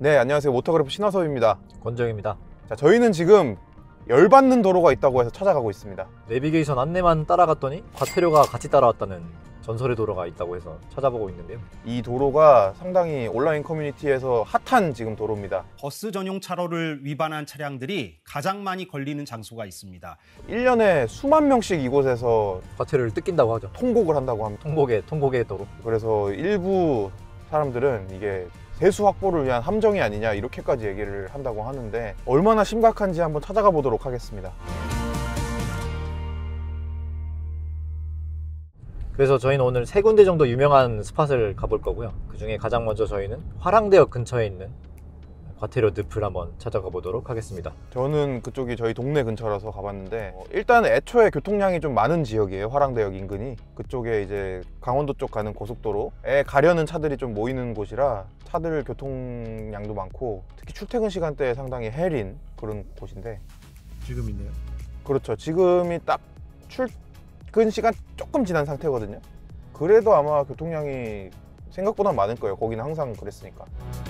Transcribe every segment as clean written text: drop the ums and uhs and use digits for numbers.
네, 안녕하세요. 모터그래프 신화섭입니다. 권정입니다. 자, 저희는 지금 열받는 도로가 있다고 해서 찾아가고 있습니다. 내비게이션 안내만 따라갔더니 과태료가 같이 따라왔다는 전설의 도로가 있다고 해서 찾아보고 있는데요. 이 도로가 상당히 온라인 커뮤니티에서 핫한 지금 도로입니다. 버스 전용 차로를 위반한 차량들이 가장 많이 걸리는 장소가 있습니다. 1년에 수만 명씩 이곳에서 과태료를 뜯긴다고 하죠. 통곡을 한다고 합니다. 통곡의 도로. 그래서 일부 사람들은 이게 세수 확보를 위한 함정이 아니냐 이렇게까지 얘기를 한다고 하는데 얼마나 심각한지 한번 찾아가 보도록 하겠습니다. 그래서 저희는 오늘 3군데 정도 유명한 스팟을 가볼 거고요. 그 중에 가장 먼저 저희는 화랑대역 근처에 있는 과태료 늪을 한번 찾아가 보도록 하겠습니다. 저는 그쪽이 저희 동네 근처라서 가봤는데 일단 애초에 교통량이 좀 많은 지역이에요. 화랑대역 인근이. 그쪽에 이제 강원도 쪽 가는 고속도로에 가려는 차들이 좀 모이는 곳이라 차들 교통량도 많고 특히 출퇴근 시간대에 상당히 헬인 그런 곳인데 지금 있네요. 그렇죠. 지금이 딱 출근 시간 조금 지난 상태거든요. 그래도 아마 교통량이 생각보다 많을 거예요. 거기는 항상 그랬으니까.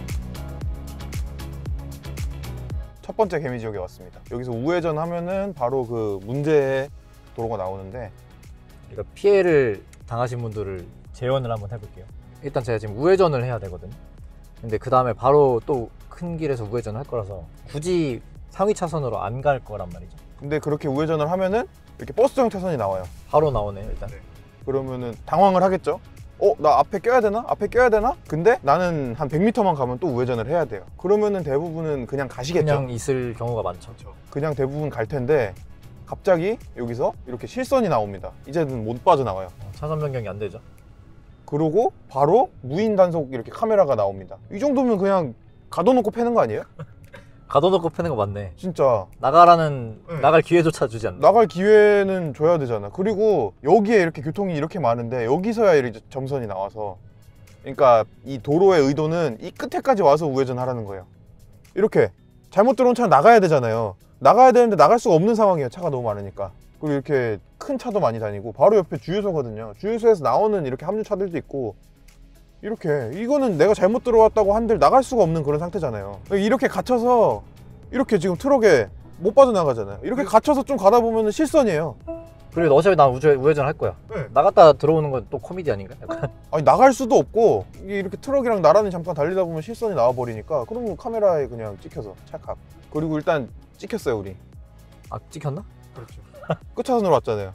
첫 번째 개미지역에 왔습니다. 여기서 우회전 하면은 바로 그 문제의 도로가 나오는데 그러니까 피해를 당하신 분들을 재연을 한번 해볼게요. 일단 제가 지금 우회전을 해야 되거든요. 근데 그 다음에 바로 또 큰 길에서 우회전을 할 거라서 굳이 상위 차선으로 안 갈 거란 말이죠. 근데 그렇게 우회전을 하면은 이렇게 버스용 차선이 나와요. 바로 나오네요 일단. 그러면은 당황을 하겠죠. 나 앞에 껴야 되나? 앞에 껴야 되나? 근데 나는 한 100m만 가면 또 우회전을 해야 돼요. 그러면은 대부분은 그냥 가시겠죠. 그냥 있을 경우가 많죠. 그냥 대부분 갈 텐데 갑자기 여기서 이렇게 실선이 나옵니다. 이제는 못 빠져나와요. 차선 변경이 안 되죠. 그러고 바로 무인 단속 이렇게 카메라가 나옵니다. 이 정도면 그냥 가둬놓고 패는 거 아니에요? 가둬놓고 패는 거 맞네. 진짜 나가라는 네. 나갈 기회조차 주지 않나. 나갈 기회는 줘야 되잖아. 그리고 여기에 이렇게 교통이 이렇게 많은데 여기서야 이렇게 점선이 나와서 그러니까 이 도로의 의도는 이 끝에까지 와서 우회전하라는 거예요. 이렇게 잘못 들어온 차는 나가야 되잖아요. 나가야 되는데 나갈 수가 없는 상황이에요. 차가 너무 많으니까. 그리고 이렇게 큰 차도 많이 다니고 바로 옆에 주유소거든요. 주유소에서 나오는 이렇게 함유 차들도 있고 이렇게 이거는 내가 잘못 들어왔다고 한들 나갈 수가 없는 그런 상태잖아요. 이렇게 갇혀서 이렇게 지금 트럭에 못 빠져나가잖아요. 이렇게 갇혀서 좀 가다 보면 실선이에요. 그리고 어차피 나 우회전 할 거야. 네. 나갔다 들어오는 건 또 코미디 아닌가? 약간. 아니 나갈 수도 없고 이게 이렇게 트럭이랑 나란히 잠깐 달리다 보면 실선이 나와버리니까 그러면 카메라에 그냥 찍혀서 찰칵. 그리고 일단 찍혔어요 우리. 아 찍혔나? 그렇죠. 끝차선으로 왔잖아요.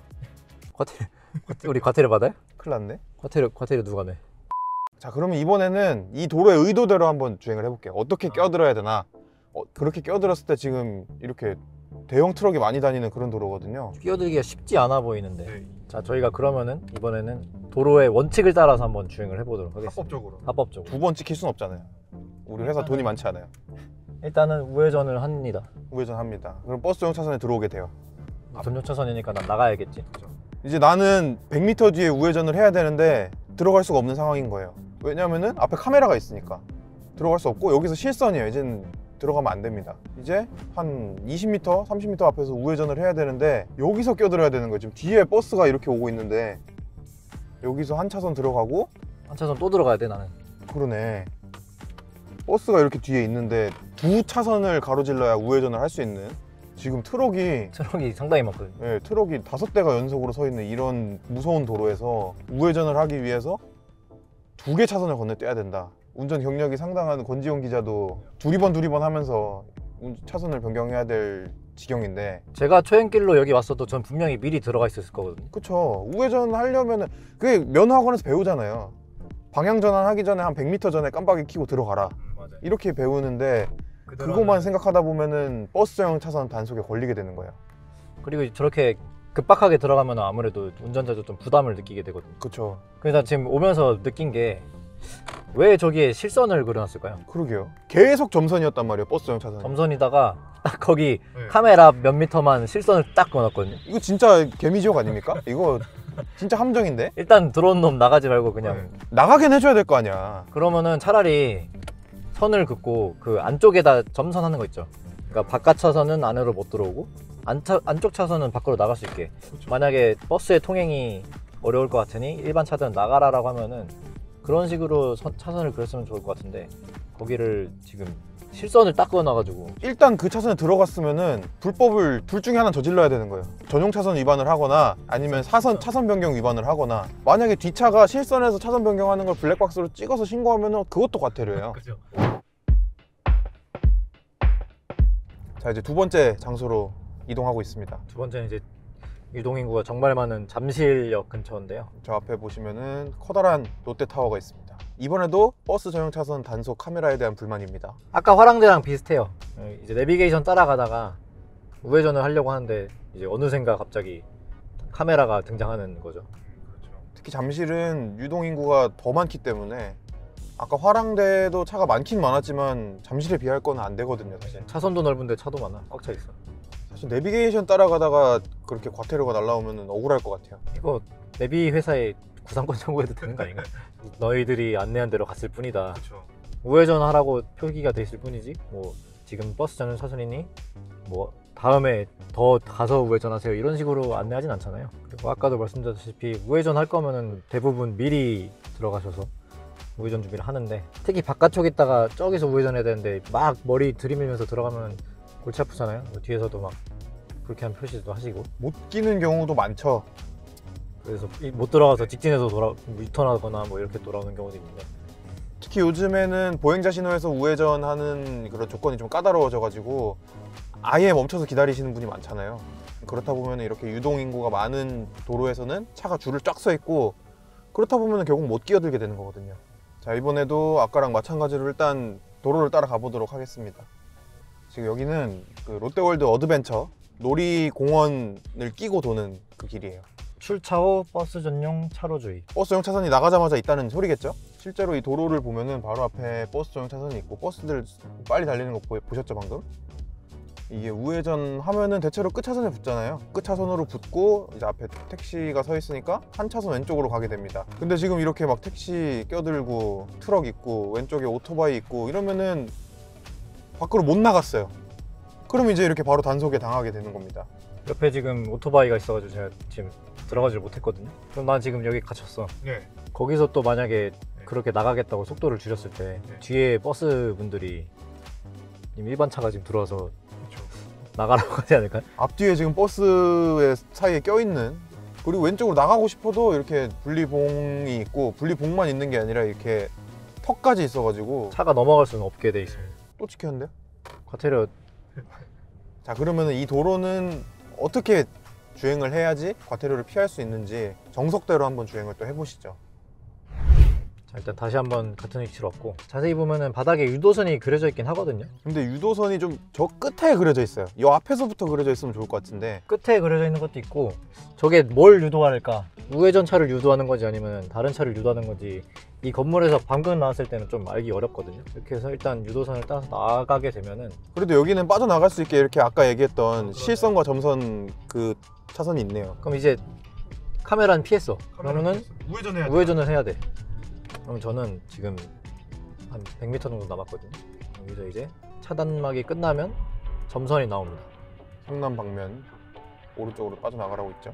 우리 과태료 받아요? 큰일 났네. 과태료 누가 내? 자, 그러면 이번에는 이 도로의 의도대로 한번 주행을 해볼게요. 어떻게 껴들어야 되나. 그렇게 껴들었을 때 지금 이렇게 대형 트럭이 많이 다니는 그런 도로거든요. 끼어들기가 쉽지 않아 보이는데. 자, 저희가 그러면은 이번에는 도로의 원칙을 따라서 한번 주행을 해보도록 하겠습니다. 합법적으로. 두 번 찍힐 순 없잖아요. 우리 회사 돈이 많지 않아요. 일단은 우회전을 합니다. 우회전합니다. 그럼 버스용 차선에 들어오게 돼요. 전용 차선이니까 난 나가야겠지. 이제 나는 100m 뒤에 우회전을 해야 되는데 들어갈 수가 없는 상황인 거예요. 왜냐면은 앞에 카메라가 있으니까 들어갈 수 없고 여기서 실선이에요. 이제는 들어가면 안 됩니다. 이제 한 20m, 30m 앞에서 우회전을 해야 되는데 여기서 껴들어야 되는 거예요. 지금 뒤에 버스가 이렇게 오고 있는데 여기서 한 차선 들어가고 한 차선 또 들어가야 돼 나는. 그러네. 버스가 이렇게 뒤에 있는데 두 차선을 가로질러야 우회전을 할 수 있는 지금 트럭이 상당히 많거든요. 네, 트럭이 5대가 연속으로 서 있는 이런 무서운 도로에서 우회전을 하기 위해서 2개 차선을 건너뛰어야 된다. 운전 경력이 상당한 권지용 기자도 두리번 하면서 차선을 변경해야 될 지경인데 제가 초행길로 여기 왔어도 전 분명히 미리 들어가 있었을 거거든요. 그쵸. 우회전 하려면은 그게 면허학원에서 배우잖아요. 방향 전환하기 전에 한 100m 전에 깜빡이 켜고 들어가라. 이렇게 배우는데 그것만 생각하다 보면은 버스형 차선 단속에 걸리게 되는 거예요. 그리고 저렇게 급박하게 들어가면 아무래도 운전자도 좀 부담을 느끼게 되거든요. 그쵸. 그래서 지금 오면서 느낀 게 왜 저기에 실선을 그려놨을까요? 그러게요. 계속 점선이었단 말이에요. 버스형 차선. 점선이다가 딱 거기 카메라 몇 미터만 실선을 딱 그어놨거든요. 이거 진짜 개미지옥 아닙니까? 이거 진짜 함정인데? 일단 들어온 놈 나가지 말고 그냥 나가긴 해줘야 될 거 아니야. 그러면은 차라리 선을 긋고 그 안쪽에다 점선하는 거 있죠. 그러니까 바깥 차선은 안으로 못 들어오고 안쪽 차선은 밖으로 나갈 수 있게. 그렇죠. 만약에 버스의 통행이 어려울 것 같으니 일반 차들은 나가라라고 하면은 그런 식으로 차선을 그렸으면 좋을 것 같은데 거기를 지금 실선을 딱 그어놔가지고 일단 그 차선에 들어갔으면은 불법을 둘 중에 하나 저질러야 되는 거예요. 전용 차선 위반을 하거나 아니면 차선 변경 위반을 하거나, 만약에 뒷차가 실선에서 차선 변경하는 걸 블랙박스로 찍어서 신고하면은 그것도 과태료예요. 그죠. 자, 이제 두 번째 장소로 이동하고 있습니다. 두 번째는 이제 유동인구가 정말 많은 잠실역 근처인데요. 저 앞에 보시면은 커다란 롯데타워가 있습니다. 이번에도 버스 전용 차선 단속 카메라에 대한 불만입니다. 아까 화랑대랑 비슷해요. 이제 내비게이션 따라가다가 우회전을 하려고 하는데 이제 어느샌가 갑자기 카메라가 등장하는 거죠. 특히 잠실은 유동인구가 더 많기 때문에, 아까 화랑대도 차가 많긴 많았지만 잠실에 비할 건 안 되거든요, 사실. 차선도 넓은데 차도 많아. 꽉 차 있어. 사실 내비게이션 따라가다가 그렇게 과태료가 날라오면 억울할 것 같아요. 이거 내비 회사에 구상권 청구해도 되는 거 아닌가? 너희들이 안내한 대로 갔을 뿐이다. 우회전 하라고 표기가 돼 있을 뿐이지. 뭐 지금 버스 전용 차선이니 뭐 다음에 더 가서 우회전하세요 이런 식으로 안내하진 않잖아요. 그리고 아까도 말씀드렸다시피 우회전 할 거면은 대부분 미리 들어가셔서 우회전 준비를 하는데, 특히 바깥쪽 있다가 저기서 우회전해야 되는데 막 머리 들이밀면서 들어가면 골치 아프잖아요. 뭐 뒤에서도 막 그렇게 한 표시도 하시고, 못 끼는 경우도 많죠. 그래서 못 들어가서 직진해서 유턴하거나 뭐 이렇게 돌아오는 경우도 있는데, 특히 요즘에는 보행자 신호에서 우회전하는 그런 조건이 좀 까다로워져 가지고 아예 멈춰서 기다리시는 분이 많잖아요. 그렇다 보면 이렇게 유동인구가 많은 도로에서는 차가 줄을 쫙 서 있고, 그렇다 보면 결국 못 끼어들게 되는 거거든요. 자, 이번에도 아까랑 마찬가지로 일단 도로를 따라 가보도록 하겠습니다. 지금 여기는 그 롯데월드 어드벤처 놀이공원을 끼고 도는 그 길이에요. 출차 후 버스 전용 차로 주의. 버스 전용 차선이 나가자마자 있다는 소리겠죠? 실제로 이 도로를 보면은 바로 앞에 버스 전용 차선이 있고, 버스들 빨리 달리는 거 보셨죠 방금? 이게 우회전 하면은 대체로 끝차선에 붙잖아요. 끝차선으로 붙고 이제 앞에 택시가 서 있으니까 한 차선 왼쪽으로 가게 됩니다. 근데 지금 이렇게 막 택시 껴들고 트럭 있고 왼쪽에 오토바이 있고 이러면은 밖으로 못 나갔어요. 그럼 이제 이렇게 바로 단속에 당하게 되는 겁니다. 옆에 지금 오토바이가 있어가지고 제가 지금 들어가지를 못했거든요. 그럼 난 지금 여기 갇혔어. 네. 거기서 또 만약에 그렇게 나가겠다고 속도를 줄였을 때 뒤에 버스 분들이 일반 차가 지금 들어와서 나가라고 하지 않을까요? 앞뒤에 지금 버스의 사이에 껴있는, 그리고 왼쪽으로 나가고 싶어도 이렇게 분리봉이 있고, 분리봉만 있는 게 아니라 이렇게 턱까지 있어가지고 차가 넘어갈 수는 없게 돼 있습니다. 또 찍혔는데요? 과태료. 자, 그러면 이 도로는 어떻게 주행을 해야지 과태료를 피할 수 있는지 정석대로 한번 주행을 또 해보시죠. 자, 일단 다시 한번 같은 위치로 왔고, 자세히 보면은 바닥에 유도선이 그려져 있긴 하거든요. 근데 유도선이 좀 저 끝에 그려져 있어요. 이 앞에서부터 그려져 있으면 좋을 것 같은데. 끝에 그려져 있는 것도 있고, 저게 뭘 유도할까? 우회전 차를 유도하는 건지 아니면 다른 차를 유도하는 건지 이 건물에서 방금 나왔을 때는 좀 알기 어렵거든요. 이렇게 해서 일단 유도선을 따라서 나가게 되면은, 그래도 여기는 빠져나갈 수 있게 이렇게 아까 얘기했던 실선과 점선 그 차선이 있네요. 그럼 이제 카메라는 피했어. 그러면은 우회전을 해야 돼. 그럼 저는 지금 한 100m 정도 남았거든요. 여기서 이제 차단막이 끝나면 점선이 나옵니다. 성남 방면 오른쪽으로 빠져나가라고 있죠.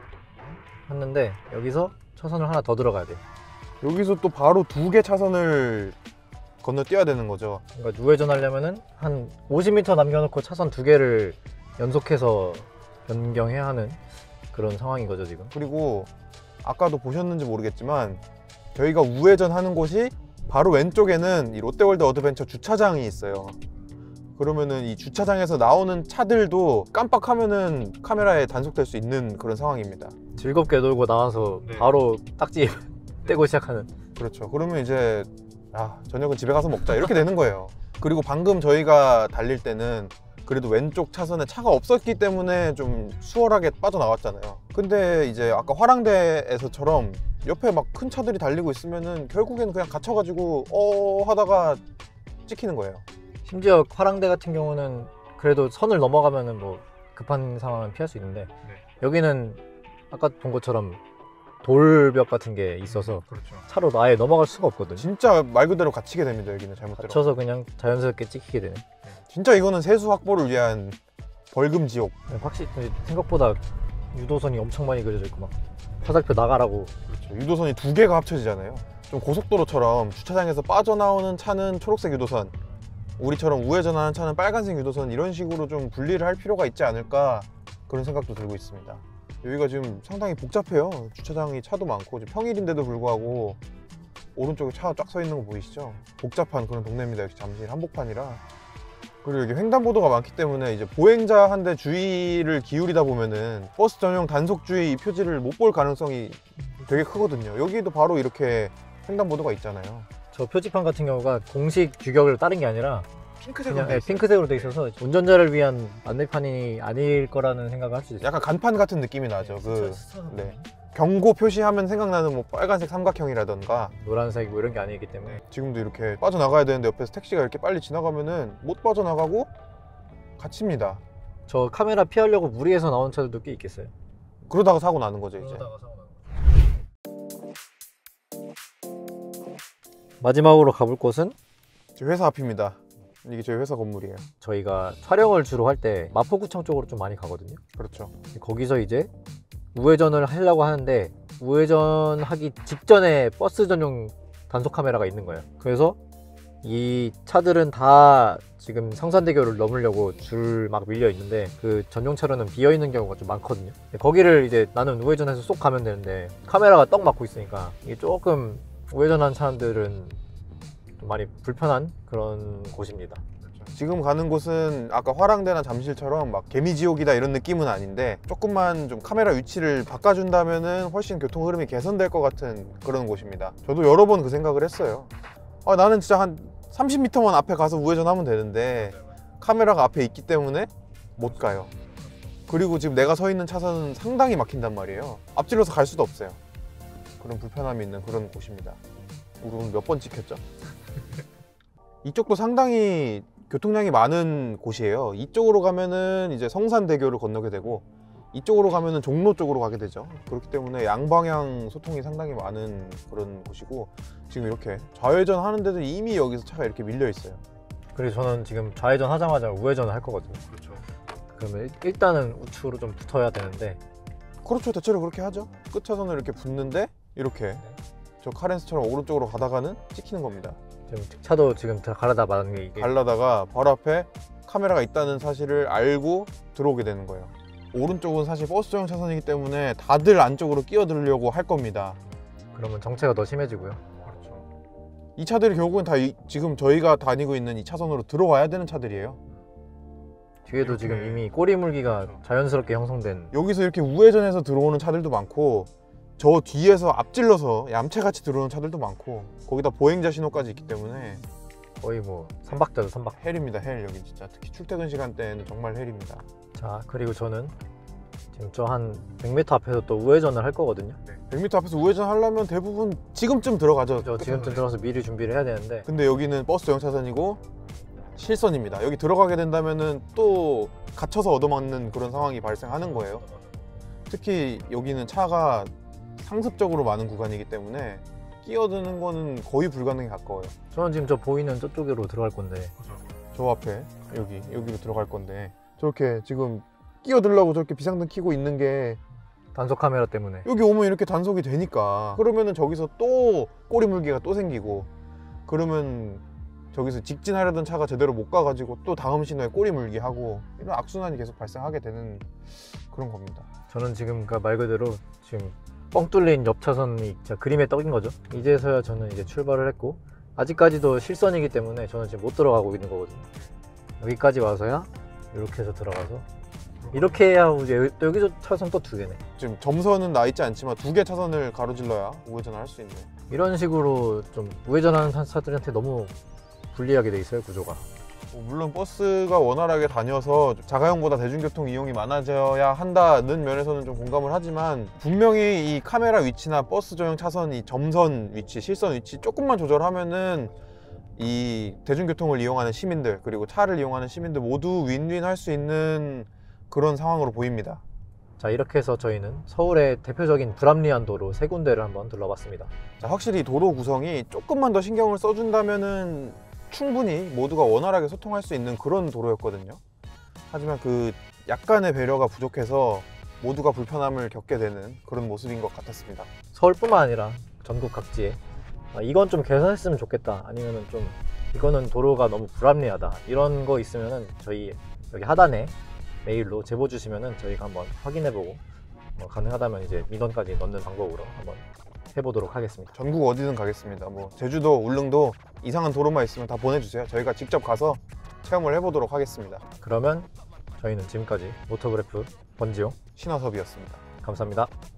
했는데 여기서 차선을 하나 더 들어가야 돼요. 여기서 또 바로 두 개 차선을 건너뛰어야 되는 거죠. 그러니까 우회전 하려면은 한 50m 남겨놓고 차선 두 개를 연속해서 변경해야 하는 그런 상황인 거죠 지금. 그리고 아까도 보셨는지 모르겠지만 저희가 우회전하는 곳이 바로 왼쪽에는 이 롯데월드 어드벤처 주차장이 있어요. 그러면은 이 주차장에서 나오는 차들도 깜빡하면은 카메라에 단속될 수 있는 그런 상황입니다. 즐겁게 놀고 나와서 바로 딱지 떼고 시작하는. 그렇죠. 그러면 이제 저녁은 집에 가서 먹자 이렇게 되는 거예요. 그리고 방금 저희가 달릴 때는 그래도 왼쪽 차선에 차가 없었기 때문에 좀 수월하게 빠져나왔잖아요. 근데 이제 아까 화랑대에서처럼 옆에 막 큰 차들이 달리고 있으면은 결국에는 그냥 갇혀가지고 하다가 찍히는 거예요. 심지어 화랑대 같은 경우는 그래도 선을 넘어가면은 뭐 급한 상황은 피할 수 있는데, 여기는 아까 본 것처럼 돌벽 같은 게 있어서 차로 아예 넘어갈 수가 없거든요. 진짜 말 그대로 갇히게 됩니다. 여기는 잘못 들어. 갇혀서 그냥 자연스럽게 찍히게 되는. 진짜 이거는 세수 확보를 위한 벌금 지옥. 확실히 생각보다 유도선이 엄청 많이 그려져 있고 막 화살표 나가라고. 그렇죠. 유도선이 두 개가 합쳐지잖아요. 좀 고속도로처럼 주차장에서 빠져나오는 차는 초록색 유도선, 우리처럼 우회전하는 차는 빨간색 유도선, 이런 식으로 좀 분리를 할 필요가 있지 않을까 그런 생각도 들고 있습니다. 여기가 지금 상당히 복잡해요. 주차장이 차도 많고 평일인데도 불구하고 오른쪽에 차가 쫙 서 있는 거 보이시죠? 복잡한 그런 동네입니다. 역시 잠실 한복판이라. 그리고 여기 횡단보도가 많기 때문에 이제 보행자한테 주의를 기울이다 보면은 버스 전용 단속 주의 이 표지를 못 볼 가능성이 되게 크거든요. 여기도 바로 이렇게 횡단보도가 있잖아요. 저 표지판 같은 경우가 공식 규격을 따른 게 아니라 핑크색으로 그냥 핑크색으로 돼 있어서 운전자를 위한 안내판이 아닐 거라는 생각을 할 수 있어요. 약간 간판 같은 느낌이 나죠. 네. 경고 표시하면 생각나는 뭐 빨간색 삼각형이라던가. 노란색 뭐 이런 게 아니기 때문에. 지금도 이렇게 빠져나가야 되는데 옆에서 택시가 이렇게 빨리 지나가면은 못 빠져나가고 갇힙니다. 저 카메라 피하려고 무리해서 나온 차들도 꽤 있겠어요. 그러다가 사고 나는 거죠, 이제. 마지막으로 가볼 곳은 저희 회사 앞입니다. 이게 저희 회사 건물이에요. 저희가 촬영을 주로 할 때 마포구청 쪽으로 좀 많이 가거든요. 그렇죠. 거기서 이제 우회전을 하려고 하는데 우회전하기 직전에 버스 전용 단속 카메라가 있는 거예요. 그래서 이 차들은 다 지금 성산대교를 넘으려고 줄 막 밀려 있는데 그 전용 차로는 비어 있는 경우가 좀 많거든요. 거기를 이제 나는 우회전해서 쏙 가면 되는데 카메라가 떡 막고 있으니까 이게 조금 우회전한 사람들은 좀 많이 불편한 그런 곳입니다. 지금 가는 곳은 아까 화랑대나 잠실처럼 막 개미지옥이다 이런 느낌은 아닌데 조금만 좀 카메라 위치를 바꿔준다면은 훨씬 교통 흐름이 개선될 것 같은 그런 곳입니다. 저도 여러 번 그 생각을 했어요. 나는 진짜 한 30m만 앞에 가서 우회전하면 되는데 카메라가 앞에 있기 때문에 못 가요. 그리고 지금 내가 서 있는 차선은 상당히 막힌단 말이에요. 앞질러서 갈 수도 없어요. 그런 불편함이 있는 그런 곳입니다. 우리 오늘 몇 번 찍혔죠? 이쪽도 상당히 교통량이 많은 곳이에요. 이쪽으로 가면은 이제 성산대교를 건너게 되고 이쪽으로 가면은 종로 쪽으로 가게 되죠. 그렇기 때문에 양방향 소통이 상당히 많은 그런 곳이고 지금 이렇게 좌회전 하는데도 이미 여기서 차가 이렇게 밀려 있어요. 그리고 저는 지금 좌회전 하자마자 우회전을 할 거거든요. 그렇죠. 그러면 일단은 우측으로 좀 붙어야 되는데 그렇죠. 대체로 그렇게 하죠. 끝차선을 이렇게 붙는데 이렇게 저 카렌스처럼 오른쪽으로 가다가는 찍히는 겁니다. 지금 차도 지금 가려다 말하는 게 이게 갈라다가 바로 앞에 카메라가 있다는 사실을 알고 들어오게 되는 거예요. 오른쪽은 사실 버스 전용 차선이기 때문에 다들 안쪽으로 끼어들려고 할 겁니다. 그러면 정체가 더 심해지고요. 이 차들이 결국은 다 지금 저희가 다니고 있는 이 차선으로 들어와야 되는 차들이에요. 뒤에도 이렇게. 지금 이미 꼬리 물기가 그렇죠. 자연스럽게 형성된 여기서 이렇게 우회전해서 들어오는 차들도 많고 저 뒤에서 앞질러서 얌체같이 들어오는 차들도 많고 거기다 보행자 신호까지 있기 때문에 거의 뭐 삼박자죠, 삼박. 헬입니다. 헬. 여기 진짜 특히 출퇴근 시간대에는 정말 헬입니다. 자, 그리고 저는 지금 저 한 100m 앞에서 또 우회전을 할 거거든요. 100m 앞에서 우회전 하려면 대부분 지금쯤 들어가죠. 저 지금쯤 들어서 미리 준비를 해야 되는데 근데 여기는 버스 전용 차선이고 실선입니다. 여기 들어가게 된다면은 또 갇혀서 얻어맞는 그런 상황이 발생하는 거예요. 특히 여기는 차가 상습적으로 많은 구간이기 때문에 끼어드는 거는 거의 불가능에 가까워요. 저는 지금 저 보이는 저쪽으로 들어갈 건데 저 앞에 여기로 들어갈 건데 저렇게 지금 끼어들려고 저렇게 비상등 켜고 있는 게 단속 카메라 때문에 여기 오면 이렇게 단속이 되니까 그러면은 저기서 또 꼬리 물기가 또 생기고 그러면 저기서 직진하려던 차가 제대로 못 가가지고 또 다음 신호에 꼬리 물기 하고 이런 악순환이 계속 발생하게 되는 그런 겁니다. 저는 지금 말 그대로 지금 뻥 뚫린 옆 차선이 진짜 그림에 떡인 거죠. 이제서야 저는 이제 출발을 했고 아직까지도 실선이기 때문에 저는 지금 못 들어가고 있는 거거든요. 여기까지 와서야 이렇게 해서 들어가서 이렇게 해야 이제 여기서 차선 또 2개네. 지금 점선은 나 있지 않지만 2개 차선을 가로질러야 우회전을 할 수 있는 이런 식으로 좀 우회전하는 차들한테 너무 불리하게 돼 있어요, 구조가. 물론 버스가 원활하게 다녀서 자가용보다 대중교통 이용이 많아져야 한다는 면에서는 좀 공감을 하지만 분명히 이 카메라 위치나 버스 전용 차선 이 점선 위치, 실선 위치 조금만 조절하면은 이 대중교통을 이용하는 시민들 그리고 차를 이용하는 시민들 모두 윈윈 할 수 있는 그런 상황으로 보입니다. 자, 이렇게 해서 저희는 서울의 대표적인 불합리한 도로 3군데를 한번 둘러봤습니다. 자, 확실히 도로 구성이 조금만 더 신경을 써준다면은 충분히 모두가 원활하게 소통할 수 있는 그런 도로였거든요. 하지만 그 약간의 배려가 부족해서 모두가 불편함을 겪게 되는 그런 모습인 것 같았습니다. 서울뿐만 아니라 전국 각지에 이건 좀 개선했으면 좋겠다, 아니면은 좀 이거는 도로가 너무 불합리하다, 이런 거 있으면은 저희 여기 하단에 메일로 제보 주시면은 저희가 한번 확인해보고 가능하다면 이제 민원까지 넣는 방법으로 한번 해보도록 하겠습니다. 전국 어디든 가겠습니다. 뭐 제주도, 울릉도 이상한 도로만 있으면 다 보내주세요. 저희가 직접 가서 체험을 해보도록 하겠습니다. 그러면 저희는 지금까지 모터그래프 권지용 신화섭이었습니다. 감사합니다.